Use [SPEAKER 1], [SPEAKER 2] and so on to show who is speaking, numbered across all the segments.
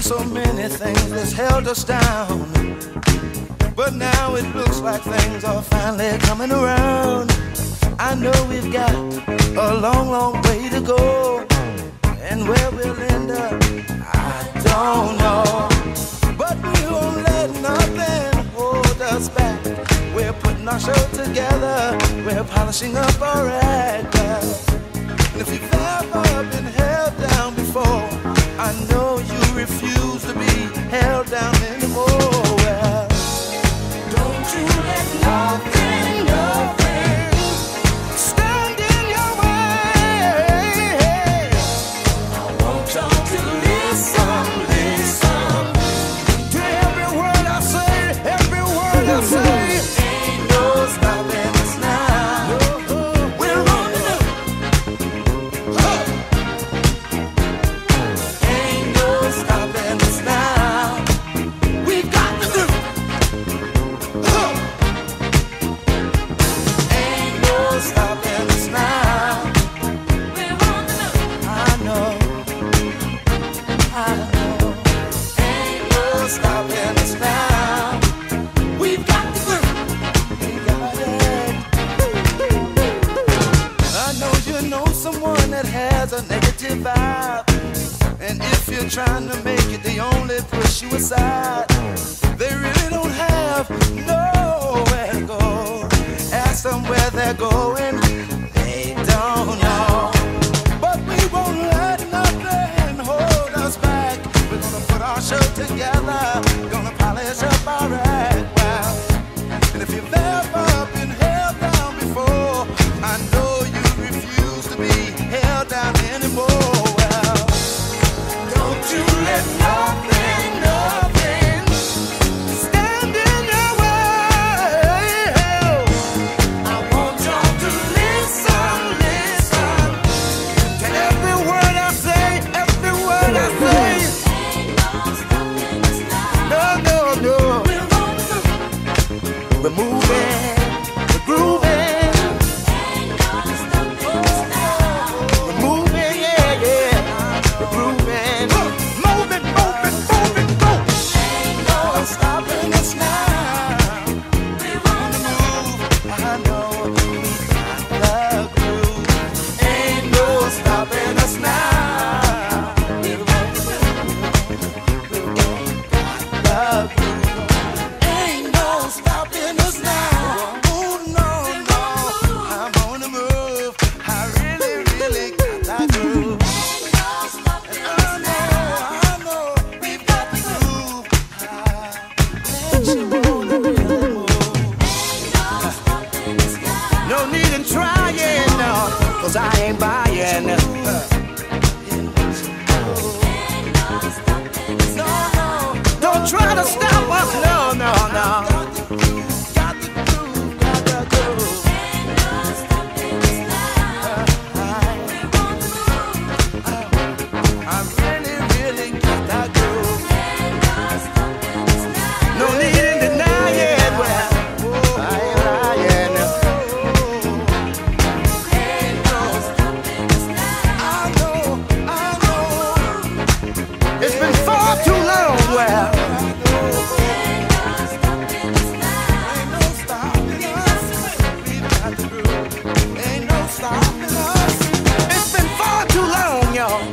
[SPEAKER 1] so many things that's held us down, but now it looks like things are finally coming around. I know we've got a long, long way to go, and where we'll end up, I don't know. But we won't let nothing hold us back. We're putting our show together, we're polishing up our act. And if you've ever been held down before, I know you refuse to be held down anymore. Well, don't you let nothing, nothing stand in your way. I want y'all to listen, listen to every word I say, every word I say. Ain't no stopping us now. We're on the move. Ain't no stopping us now. We've got to do. Ain't no stopping us now. We're on the move. I know. Ain't no stopping us now. We've got to do. We got it. I know you know someone that has a negative vibe, and if you're trying to make it, they only push you aside. They really don't have nowhere to go. Ask them where they're going, they don't know. But we won't let nothing hold us back. We're gonna put our show together, gonna polish up our act. Wow. And if you've ever been held down before, I know you refuse to be held down anymore. Well, don't you let nothing, nothing stand in your way. I want y'all to listen, listen to every word I say, every word I say. Ain't no stopping us now. No, no, no. We're moving, we're grooving. Ain't no stopping us now. We're moving, yeah, yeah. We're grooving. Move it, move it, move it, move. Ain't no stopping us now. We're on the move. I know we got the groove. Ain't no stopping us now. We're on the move. We got the groove. Ain't no stopping us now. Oh no, no, I'm on the move. I really, really got that groove. Ain't no stopping us now. I know, we've got the groove. Let you wanna really move. Ain't no stopping us now. No need in trying, no, 'cause I ain't buying.
[SPEAKER 2] Ain't no stopping us now.
[SPEAKER 1] Don't try to stop us, no, no, no. Got the groove, got the groove, got the groove.
[SPEAKER 2] Ain't no stopping us now. We're on the move.
[SPEAKER 1] I really, really got that groove.
[SPEAKER 2] Ain't no stopping us now.
[SPEAKER 1] No need in denying. Well, I ain't lying.
[SPEAKER 2] Ain't no stopping us now.
[SPEAKER 1] I know. It's been far too long. Well,
[SPEAKER 2] Ain't no stopping us now.
[SPEAKER 1] ain't no stopping us. We've got the groove. Ain't no stopping us. It's been far too long, y'all.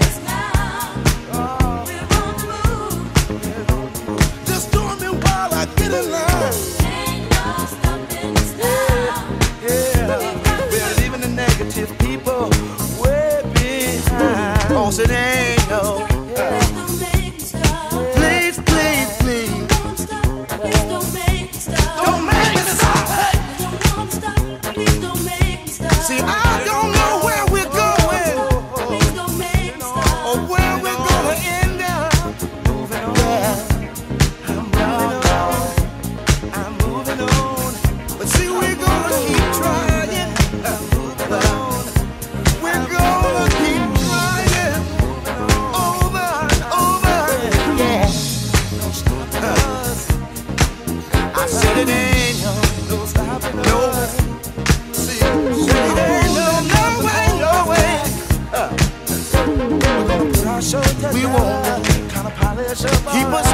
[SPEAKER 2] We're on the move.
[SPEAKER 1] Just doing me while I get in line.
[SPEAKER 2] Ain't no stopping us now.
[SPEAKER 1] Yeah, we're leaving the negative people way behind. Oh, so they ain't no.
[SPEAKER 2] Don't make me stop.
[SPEAKER 1] Please, please, please.
[SPEAKER 2] Don't stop. Please don't make me stop.
[SPEAKER 1] Don't make me stop. Hey.
[SPEAKER 2] Don't wanna stop. Please don't make me stop.
[SPEAKER 1] See, I don't know where we're going
[SPEAKER 2] Please don't make me stop.
[SPEAKER 1] or where we're gonna end up. Moving on. Yeah, I'm moving on. I'm moving on. But see, we're gonna keep trying. I'm moving on. We're gonna keep trying. Over and over. Yeah. No stopping us. I said it ain't no stopping us. See, it ain't pressure, boy.
[SPEAKER 3] Keep us